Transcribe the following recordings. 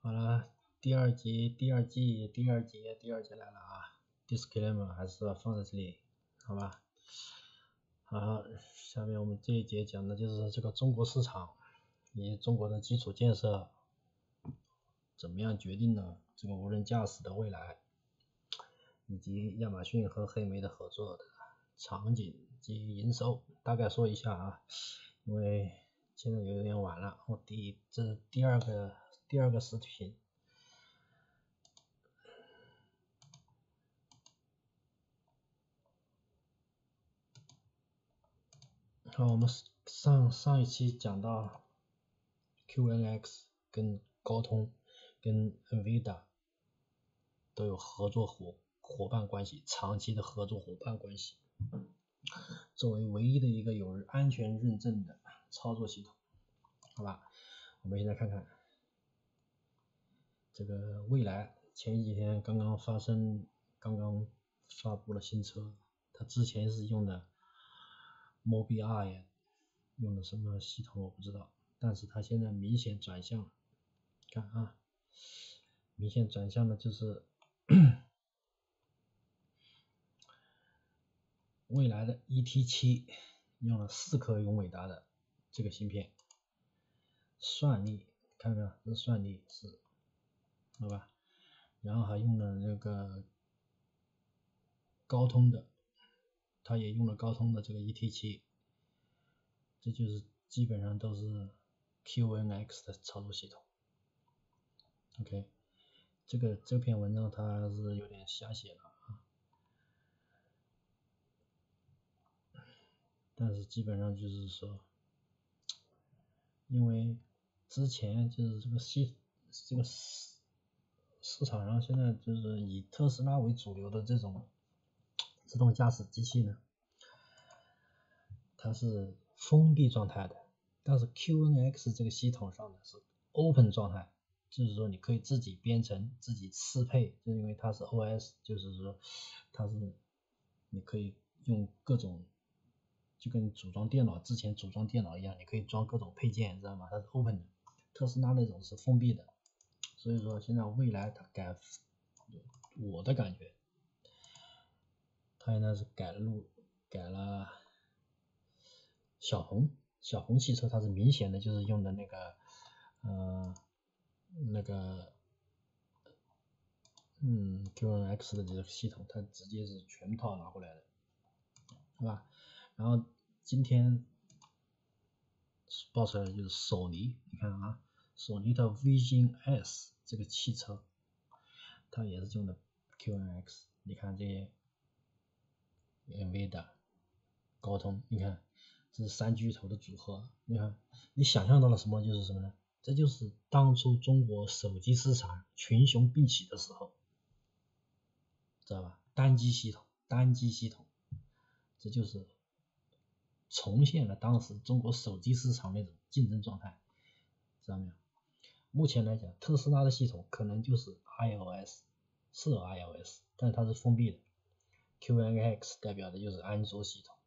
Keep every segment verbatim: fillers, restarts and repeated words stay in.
好了，第二集、第二季、第二节、第二节来了啊 ！Disclaimer 还是要放在这里，好吧？好，下面我们这一节讲的就是这个中国市场以及中国的基础建设怎么样决定了这个无人驾驶的未来，以及亚马逊和黑莓的合作的场景及营收，大概说一下啊，因为现在有点晚了，我第这是第二个第二个视频。好，我们上上一期讲到 Q N X 跟高通跟 NVIDIA 都有合作伙伙伴关系，长期的合作伙伴关系。作为唯一的一个有安全认证的操作系统，好吧？我们现在看看这个蔚来，前几天刚刚发生，刚刚发布了新车，它之前是用的 Mobileye 用的什么系统我不知道，但是它现在明显转向了，看啊，明显转向的就是蔚来的 E T 七 用了四颗永伟达的这个芯片，算力看看这算力是，好吧？然后还用了那个高通的，它也用了高通的这个 E T 七，这就是基本上都是 Q N X 的操作系统。OK， 这个这篇文章它是有点瞎写了啊，但是基本上就是说，因为之前就是这个系这个市市场上现在就是以特斯拉为主流的这种自动驾驶机器呢，它是封闭状态的，但是 Q N X 这个系统上呢是 open 状态，就是说你可以自己编程自己适配，就因为它是 O S， 就是说它是你可以用各种，就跟组装电脑之前组装电脑一样，你可以装各种配件，知道吗？它是 open 的，特斯拉那种是封闭的，所以说现在蔚来它改，我的感觉它现在是改了路改了小红小红汽车，它是明显的就是用的那个呃那个嗯 Q N X 的这个系统，它直接是全套拿过来的，是吧？然后今天爆出来的就是索尼，你看啊，索尼的 Vision S 这个汽车，它也是用的 Q N X， 你看这些 NVIDIA 高通，你看这是三巨头的组合，你看你想象到了什么就是什么呢？这就是当初中国手机市场群雄并起的时候，知道吧？单机系统，单机系统，这就是重现了当时中国手机市场那种竞争状态，知道没有？目前来讲，特斯拉的系统可能就是 iOS， 是 iOS， 但是它是封闭的。Q N X 代表的就是安卓系统。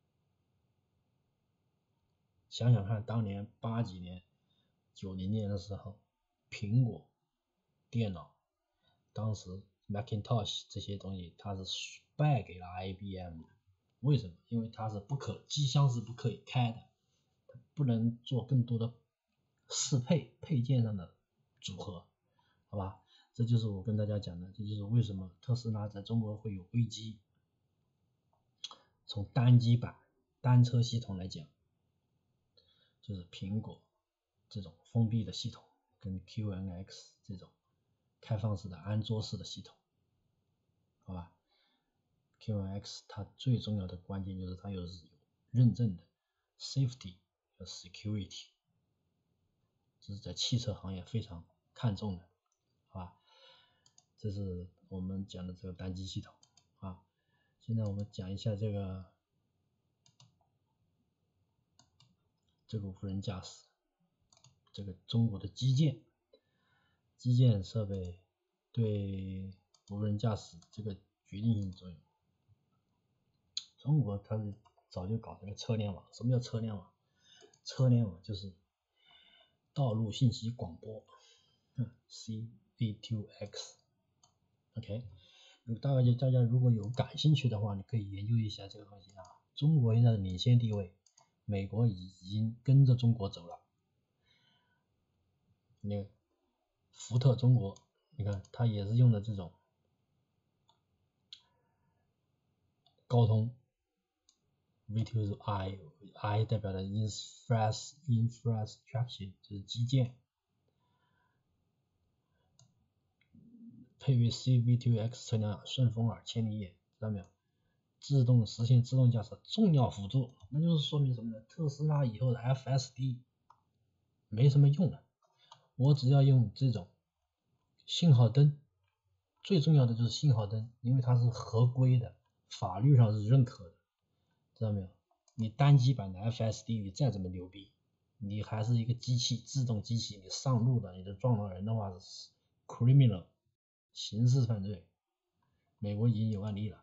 想想看，当年八几年、九零年的时候，苹果电脑，当时 Macintosh 这些东西，它是败给了 I B M 的。为什么？因为它是不可机箱是不可以开的，它不能做更多的适配配件上的组合，好吧？这就是我跟大家讲的，这就是为什么特斯拉在中国会有危机。从单机版单车系统来讲，就是苹果这种封闭的系统跟 Q N X 这种开放式的安卓式的系统，好吧？ Q N X 它最重要的关键就是它有认证的 safety 和 security， 这是在汽车行业非常看重的，好吧？这是我们讲的这个单机系统啊。现在我们讲一下这个这个无人驾驶，这个中国的基建基建设备对无人驾驶这个决定性作用。中国它是早就搞这个车联网，什么叫车联网？车联网就是道路信息广播， 嗯 C V two X。OK， 大概大家如果有感兴趣的话，你可以研究一下这个东西啊。中国现在的领先地位，美国已经跟着中国走了。你看福特中国，你看它也是用的这种高通 V 二 是 I I 代表的 infra infrastructure 就是基建，配备 C V 二 X 车辆顺风耳千里眼，知道没有？自动实现自动驾驶重要辅助，那就是说明什么呢？特斯拉以后的 F S D 没什么用了，我只要用这种信号灯，最重要的就是信号灯，因为它是合规的，法律上是认可的，知道没有？你单机版的 F S D 你再怎么牛逼，你还是一个机器，自动机器，你上路的，你就撞到人的话是 criminal 刑事犯罪，美国已经有案例了。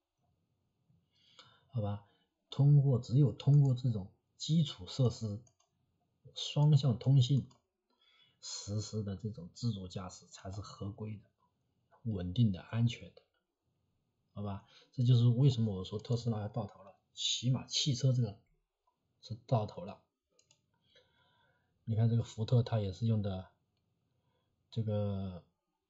好吧，通过只有通过这种基础设施、双向通信实施的这种自主驾驶才是合规的、稳定的、安全的，好吧？这就是为什么我说特斯拉要到头了，起码汽车这个是到头了。你看这个福特，它也是用的这个，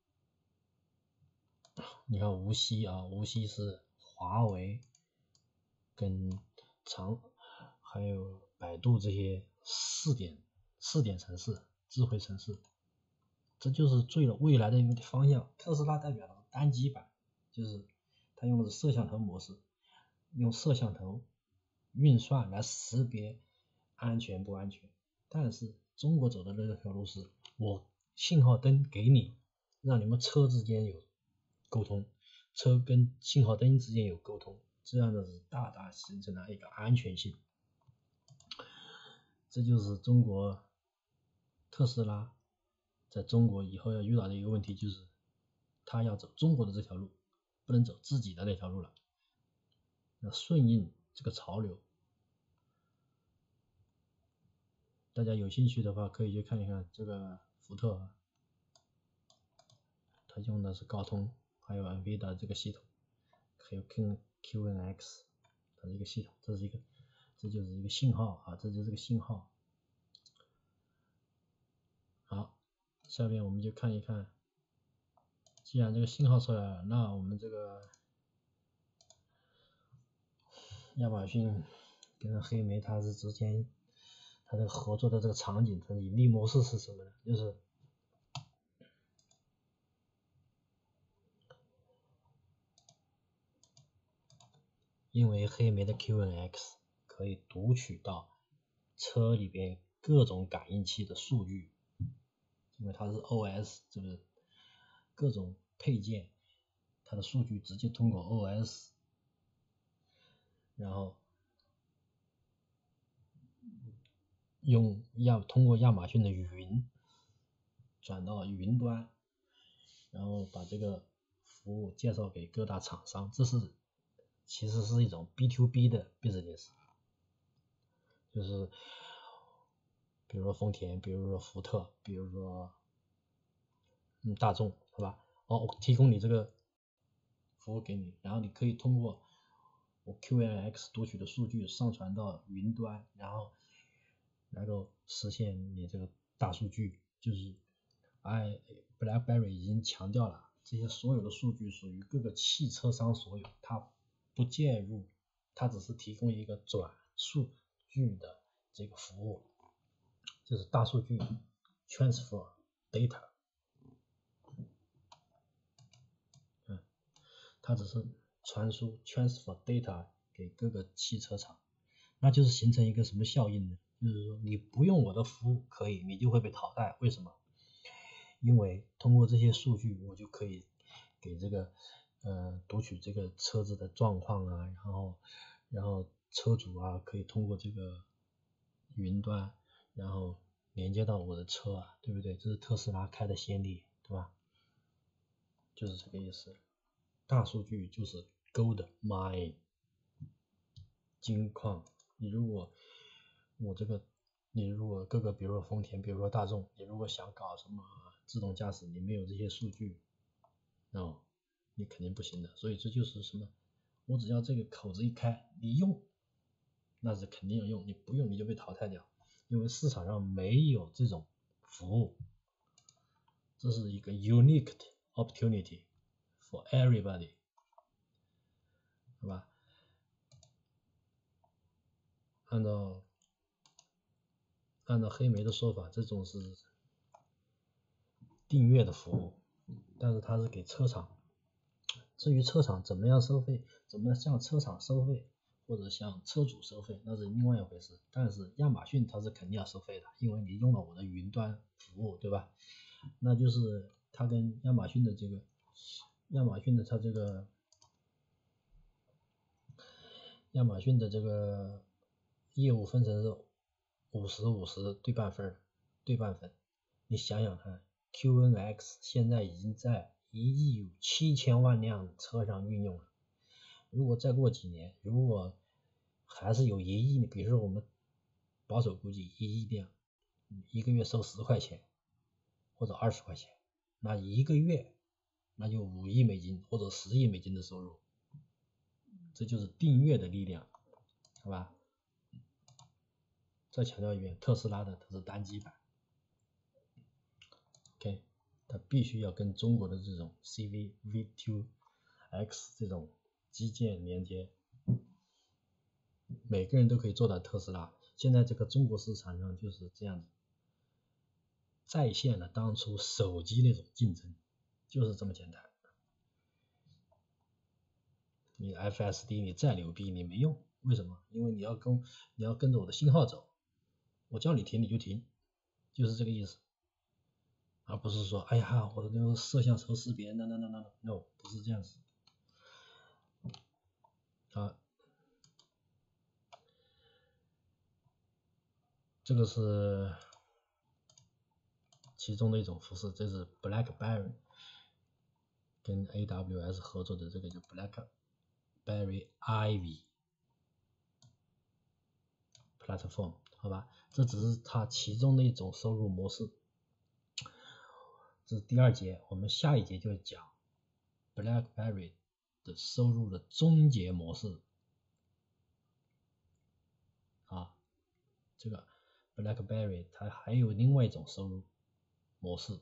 你看无锡啊，无锡是华为跟长还有百度这些试点试点城市、智慧城市，这就是最了未来的一个方向。特斯拉代表了单机版，就是它用的是摄像头模式，用摄像头运算来识别安全不安全。但是中国走的这条路是，我信号灯给你，让你们车之间有沟通，车跟信号灯之间有沟通，这样的是大大形成了一个安全性。这就是中国特斯拉在中国以后要遇到的一个问题，就是他要走中国的这条路，不能走自己的那条路了，要顺应这个潮流。大家有兴趣的话，可以去看一看这个福特，它用的是高通，还有 N V 的这个系统，还有 Q Q N X 它是一个系统，这是一个，这就是一个信号啊，这就是个信号。好，下面我们就看一看，既然这个信号出来了，那我们这个亚马逊跟黑莓它是之间它这个合作的这个场景，它的盈利模式是什么呢？就是因为黑莓的 Q N X 可以读取到车里边各种感应器的数据，因为它是 O S， 这个各种配件，它的数据直接通过 O S， 然后用亚通过亚马逊的云转到云端，然后把这个服务介绍给各大厂商，这是其实是一种 B to B 的 business， 就是比如说丰田，比如说福特，比如说嗯大众，是吧？哦，我提供你这个服务给你，然后你可以通过我 Q N X 读取的数据上传到云端，然后能够实现你这个大数据，就是哎 BlackBerry 已经强调了，这些所有的数据属于各个汽车商所有，它不介入，它只是提供一个转数据的这个服务，就是大数据 transfer data， 嗯，它只是传输 transfer data 给各个汽车厂，那就是形成一个什么效应呢？就是说你不用我的服务可以，你就会被淘汰。为什么？因为通过这些数据，我就可以给这个呃读取这个车子的状况啊，然后然后车主啊可以通过这个云端，然后连接到我的车啊，对不对？这是特斯拉开的先例，对吧？就是这个意思。大数据就是 gold mine， 金矿。你如果我这个，你如果各个，比如说丰田，比如说大众，你如果想搞什么自动驾驶你没有这些数据，哦，你肯定不行的。所以这就是什么？我只要这个口子一开，你用，那是肯定要用，你不用你就被淘汰掉，因为市场上没有这种服务。这是一个 unique opportunity for everybody， 好吧？按照按照黑莓的说法，这种是订阅的服务，但是它是给车厂。至于车厂怎么样收费，怎么向车厂收费，或者向车主收费，那是另外一回事。但是亚马逊它是肯定要收费的，因为你用了我的云端服务，对吧？那就是它跟亚马逊的这个亚马逊的它这个亚马逊的这个业务分成是五十五十对半分对半分。你想想看 ，Q N X 现在已经在一亿七千万辆车上运用了。如果再过几年，如果还是有一亿，比如说我们保守估计一亿辆，一个月收十块钱或者二十块钱，那一个月那就五亿美金或者十亿美金的收入。这就是订阅的力量，好吧？再强调一遍，特斯拉的它是单机版 ，OK， 它必须要跟中国的这种 C V V 二 X 这种基建连接，每个人都可以做到特斯拉。现在这个中国市场上就是这样子，再现了当初手机那种竞争，就是这么简单。你 F S D 你再牛逼你没用，为什么？因为你要跟你要跟着我的信号走，我叫你停你就停，就是这个意思，而不是说哎呀我的那个摄像头识别那那那那 no 不是这样子。啊，这个是其中的一种服饰，这是 BlackBerry 跟 A W S 合作的这个叫 BlackBerry Ivy Platform， 好吧，这只是它其中的一种收入模式。这是第二节，我们下一节就讲 BlackBerry 的收入的终结模式。啊，这个 BlackBerry 它还有另外一种收入模式，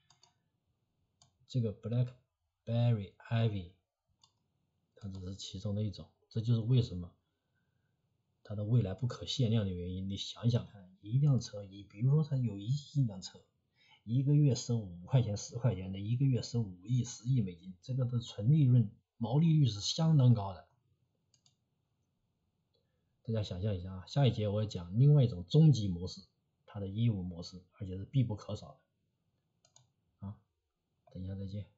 这个 BlackBerry Ivy 它只是其中的一种，这就是为什么它的未来不可限量的原因。你想想看，一辆车，你比如说它有一亿辆车，一个月收五块钱十块钱的，一个月收五亿十亿美金，这个的纯利润毛利率是相当高的。大家想象一下啊，下一节我要讲另外一种终极模式，它的业务模式，而且是必不可少的。啊，等一下再见。